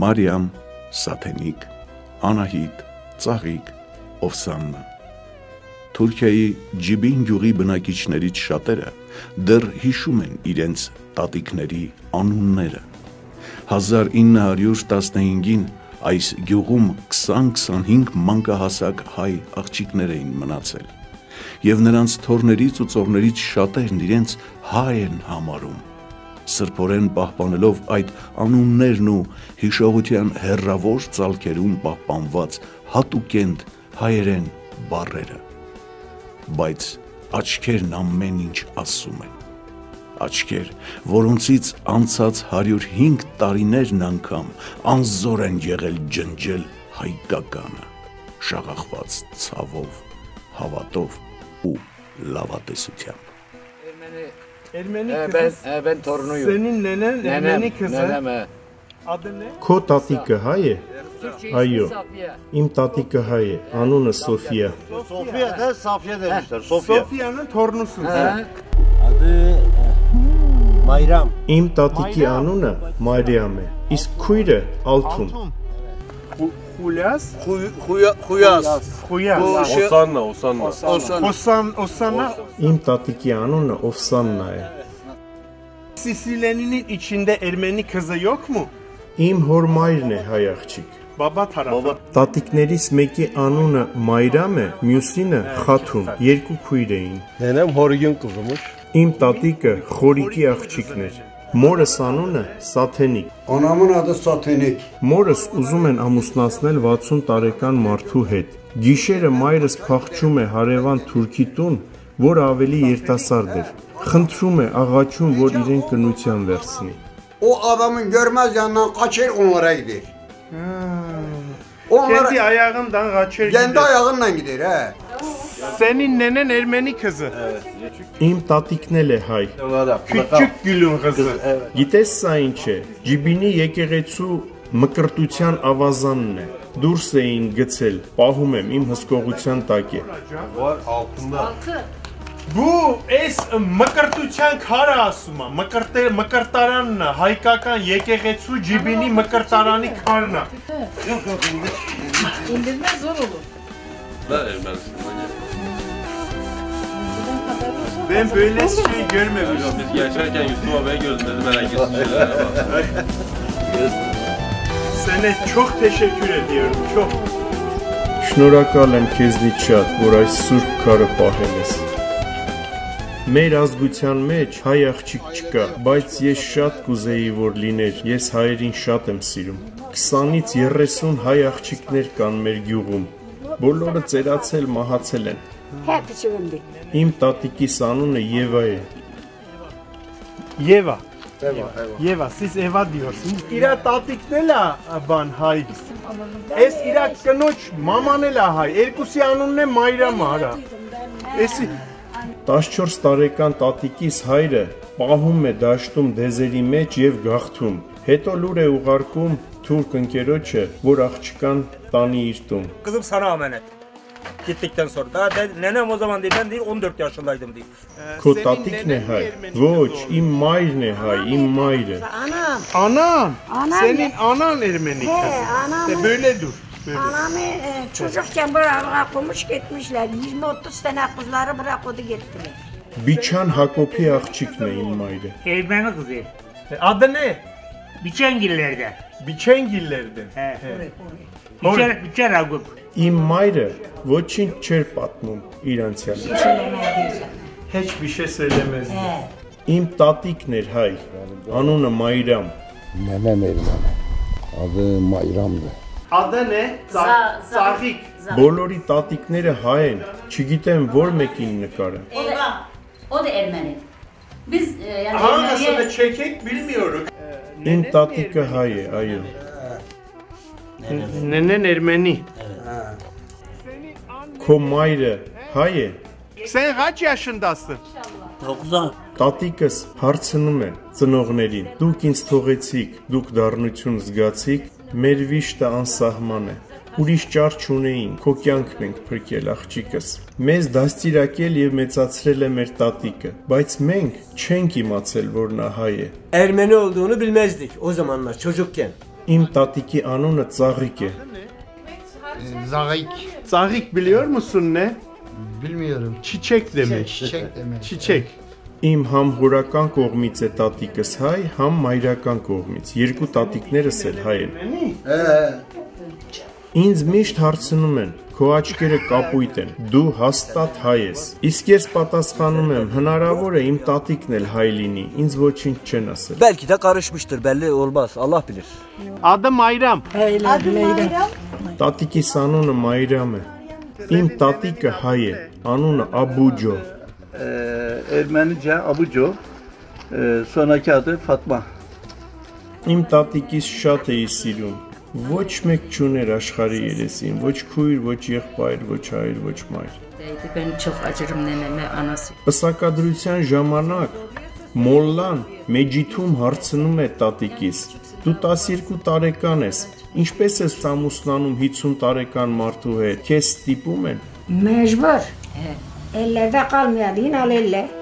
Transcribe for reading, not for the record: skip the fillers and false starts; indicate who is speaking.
Speaker 1: Մարիամ, Սաթենիկ, Անահիտ, Ծաղիկ, Օվսաննա։ Թուրքիայի Ջիբին գյուղի բնակիչներից շատերը դեռ հիշում են իրենց տատիկների անունները։ 1915-ին այս գյուղում 20-25 մանկահասակ հայ աղջիկներ էին մնացել, և նրանց թոռներից ու ծոռներից շատերն իրենց հայ են համարում, սրբորեն պահպանելով այդ անուններն ու հիշողության հեռավոր ծալքերում պահպանված հատուկենտ հայերեն բառերը, բայց աչքերն ամեն ինչ ասում են, աչքեր, որոնցից անցած 105 տարիներն անգամ անզոր են եղել ջնջել հայկականը, շաղախված ցավով, հավատով ու լավատեսությամբ։
Speaker 2: Ben torunuyum.
Speaker 3: Senin nenen Ermeni kızı.
Speaker 4: Քո տատիկը հայ է? Այո, իմ տատիկը հայ է, անունը Սոֆիա։
Speaker 5: Sofya da Safya demişler. Sofya.
Speaker 3: Sofya'nın torunusun.
Speaker 5: Adı Bayram.
Speaker 4: Իմ տատիկի անունը Մարիամ է, իսկ քույրը Ալթուն։
Speaker 3: Hulyas.
Speaker 5: Huyaz.
Speaker 3: Huyas. Osanna.
Speaker 4: Իմ տատիկի անունը Օվսաննա է։
Speaker 3: Sisileninin içinde Ermeni kızı yok mu?
Speaker 4: Իմ հոր մայրն է հայ աղջիկ։
Speaker 3: Baba tarafı.
Speaker 4: Տատիկներից մեկի անունը Մայրամ է, մյուսինը Խաթուն, երկու քույր էին։
Speaker 5: Nenem Horgün kızımış.
Speaker 4: Իմ տատիկը Խորիկի աղջիկն էր։ Մորս անունը Սաթենիկ։
Speaker 6: Anamın adı Satenik.
Speaker 4: Մորս ուզում են ամուսնացնել 60 տարեկան մարդու հետ։ Գիշերը մայրս փախչում է հարևան թուրքի տուն, որ ավելի երիտասարդ էր։ Խնդրում է, աղաչում, որ իրեն կնության վերցնի։
Speaker 6: O adamın görmez yanından kaçır onlara gider.
Speaker 3: Kendi ayağından kaçır
Speaker 6: Kendi
Speaker 3: gider.
Speaker 6: ayağınla gider he.
Speaker 3: Senin nenen Ermeni kızı.
Speaker 4: Իմ տատիկն էլ է հայ։
Speaker 3: Küçük gülün kızı.
Speaker 4: Գիտես սա ինչ է։ Ջիբինի եկեղեցու մկրտության ավազանն է։ Դուրս էին գցել, պահում եմ, իմ հսկողության տակ է։
Speaker 5: Var altında.
Speaker 3: Bu mıkırtıçan kara asuma. Mıkırtaranla. Haykakan yekegetsu cibini mıkırtaranı karna.
Speaker 7: İndirmek zor olur.
Speaker 3: Ben böyle şey görmemiştim.
Speaker 8: Biz geçerken Yusuf abiye gözümüzü merak ettik.
Speaker 3: Sana çok teşekkür ediyorum. Çok.
Speaker 4: Շնորհակալ եմ քեզնից շատ, որ այս սուրբ քարը պահել ես։ Մեր ազգության մեջ հայ աղջիկ չկա, բայց ես շատ կուզեի, որ լիներ, ես հայերին շատ եմ սիրում։ 20-ից 30 հայ աղջիկներ կան մեր գյուղում, բոլորը ծերացել, մահացել են։
Speaker 7: Hepsi öldü.
Speaker 4: Իմ տատիկիս անունը Եվա է։
Speaker 3: Yeva. Yeva. Siz Eva diyorsunuz. İra tatiknela ban hay. Es ira kanoç mamanela hay. Erkusi anunne mayra mara. Esi
Speaker 4: 14 տարեկան տատիկիս հայրը պահում է դաշտում դեզերի մեջ եւ գաղթում։ Հետո լուր է ուղարկում թուրք ընկերոջը, որ աղջկան տանի իր տուն։
Speaker 9: Kızım sana emanet. Gittikten sonra daha nenem o zaman değil ben değil 14 yaşındaydım değil.
Speaker 4: Քո տատիկն է հայ։ Ոչ, իմ mայրն է հայ, իմ mայրը։
Speaker 3: Anan.
Speaker 7: Anam.
Speaker 3: Senin anan Ermeni kızı.
Speaker 7: Anam.
Speaker 3: Böyle dur. Böyle.
Speaker 7: Anamı çocukken bırakmış gitmişler. 20-30 tane kızları bırakıdı gittiler.
Speaker 4: Բիչան Հակոբի աղջիկն է իմ mայրը։
Speaker 9: Ermeni kızı.
Speaker 3: Adı ne?
Speaker 9: Biçengiller'de.
Speaker 3: Biçengiller'den.
Speaker 9: Biçer Aguk.
Speaker 4: Իմ mայրը ոչինչ չէր պատմում իր անցյալից։
Speaker 3: Hiçbir şey söylemez.
Speaker 4: Իմ տատիկն էր հայ, անունը Մայրամ։
Speaker 10: Nenem Ermeni. Adı Mayram'dı.
Speaker 3: Adı ne? Zahik.
Speaker 4: Բոլորի տատիկները հայ են, չգիտեմ որ մեկին նկարը։
Speaker 11: O da Ermeni. Biz yani
Speaker 3: Hangisini çekek bilmiyoruz.
Speaker 4: Իմ տատիկը հայ է, այո։
Speaker 3: Nenen Ermeni.
Speaker 4: Քո մայրը հայ է։
Speaker 3: Sen kaç yaşındasın?
Speaker 5: 9'dan.
Speaker 4: Տատիկս հարցնում է ծնողներին. Դուք ինձ թողեցիք, դուք դառնություն զգացիք, մեր վիշտը անսահման է։ Ուրիշ ճար չունեին, քո կյանքն ենք փրկել աղջիկս։ Մեզ դաստիարակել եւ մեծացրել է մեր տատիկը, բայց մենք չենք իմացել, որ նա հայ է։
Speaker 12: Ermeni olduğunu bilmezdik o zamanlar çocukken.
Speaker 4: Իմ տատիկի անունը Ծաղիկ է։
Speaker 3: Zagik. Zagik biliyor musun ne?
Speaker 6: Bilmiyorum.
Speaker 3: Çiçek demek.
Speaker 6: Çiçek demek.
Speaker 3: Çiçek.
Speaker 4: Իմ համ հորական կողմից է տատիկս հայ, համ մայրական կողմից։ Երկու տատիկներս էլ հայ են։ Ինձ միշտ հարցնում են, քո աչքերը կապույտ են, դու հաստատ հայ ես։ Իսկ ես պատասխանում եմ, հնարավոր է իմ տատիկն էլ հայ լինի, ինձ ոչինչ չեն asել։
Speaker 2: Belki de karışmıştır, belli olmaz. Allah bilir.
Speaker 3: Adı Mayram.
Speaker 7: Adı Mayram.
Speaker 4: Տատիկիս անունը Մայրամ է։ Իմ տատիկը հայ է, անունը Աբուջո։
Speaker 12: Ermenice Abuco, sonraki adı Fatma.
Speaker 4: Իմ տատիկիս շատ էի սիրում։ Ոչ մեկ չուներ աշխարհի երեսին, ոչ քույր, ոչ եղբայր, ոչ հայր, ոչ մայր։
Speaker 11: Ben çok acırım neneme anası.
Speaker 4: Պսակադրության ժամանակ Մոլլան Մեջիթում հարցնում է տատիկիս. Դու 12 տարեկան ես, ինչպես ես ամուսնանում 50 տարեկան մարդու հետ, քեզ ստիպում են։
Speaker 7: Mecbur. Ellerde kalmıyor. Yine al elle.